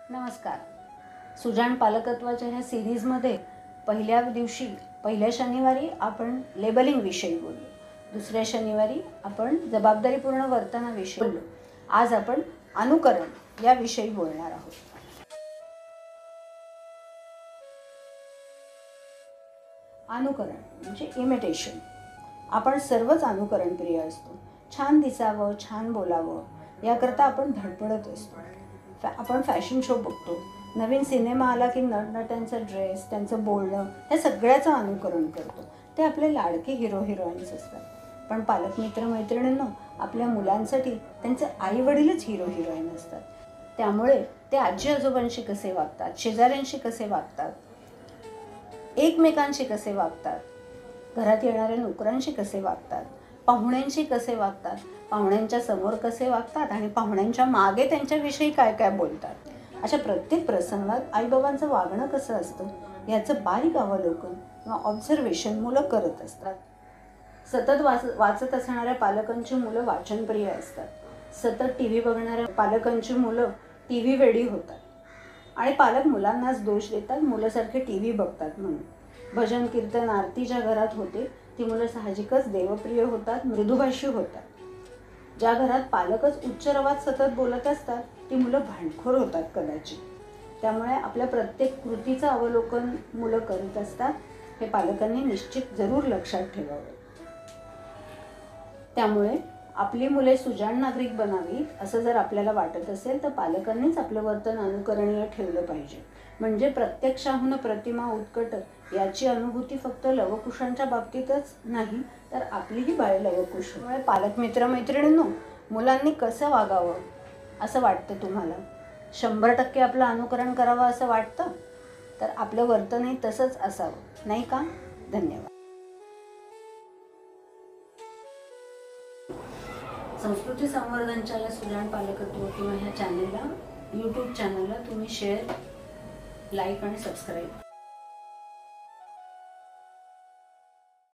नमस्कार. सुजाण पालकत्वाच्या ह्या सिरीजमध्ये पहिल्या शनिवारी आपण लेबलिंग विषयी बोललो. दुसऱ्या शनिवारी आपण जबाबदारीपूर्ण वर्तनाविषयी बोललो. आज आपण अनुकरण या विषयी बोलणार आहोत. अनुकरण म्हणजे इमिटेशन. आपण सर्वच अनुकरण प्रिय असतो. छान दिसावं, छान बोलावं याकरता आपण धडपडत असतो. आपण फॅशन शो बघतो. नवीन सिनेमा आला की नटनट्यांचा ड्रेस, त्यांचं बोलणं ह्या सगळ्याचं अनुकरण करतो. ते आपले लाडके हिरो हिरोईन्स असतात. पण पालक मित्र मैत्रिणींनो, आपल्या मुलांसाठी त्यांचे आई वडीलच हिरो हिरोईन असतात. त्यामुळे ते आजी आजोबांशी कसे वागतात, शेजाऱ्यांशी कसे वागतात, एकमेकांशी कसे वागतात, घरात येणाऱ्या नोकरांशी कसे वागतात, पाहुण्यांशी कसे वागतात, पाहुण्यांच्या समोर कसे वागतात आणि पाहुण्यांच्या मागे त्यांच्याविषयी काय काय बोलतात, अशा प्रत्येक प्रसंगात आईबाबांचं वागणं कसं असतं याचं बारीक अवलोकन किंवा ऑब्झर्वेशन मुलं करत असतात. सतत वाचत असणाऱ्या पालकांची मुलं वाचनप्रिय असतात. सतत टी व्ही बघणाऱ्या पालकांची मुलं टी व्ही वेडी होतात. आणि पालक मुलांनाच दोष देतात, मुलं टी व्ही बघतात म्हणून. भजन कीर्तन आरती ज्या घरात होते ती मुलं साहजिकच देवप्रिय होतात, मृदुभाषी होतात. ज्या घरात पालकच उच्च रवात सतत बोलत असतात ती मुलं भांडखोर होतात कदाचित. त्यामुळे आपल्या प्रत्येक कृतीचं अवलोकन मुलं करत असतात. हे पालकांनी निश्चित जरूर लक्षात ठेवावे. त्यामुळे आपली मुले सुजाण नागरिक बनावीत असं जर आपल्याला वाटत असेल तर पालकांनीच आपलं वर्तन अनुकरणीय ठेवलं पाहिजे. म्हणजे प्रत्यक्षाहून प्रतिमा उत्कट याची अनुभूती फक्त लवकुशांच्या बाबतीतच नाही तर आपलीही बाळे लवकुश. त्यामुळे पालक मित्र मैत्रिणींनो, मुलांनी कसं वागावं असं वाटतं तुम्हाला? 100% आपलं अनुकरण करावं असं वाटतं? तर आपलं वर्तनही तसंच असावं, नाही का? धन्यवाद. संस्कृती संवर्धनच्या या सुजाण पालकत्व किंवा ह्या चॅनेलला, यूट्यूब चॅनलला तुम्ही शेअर, लाईक आणि सबस्क्राईब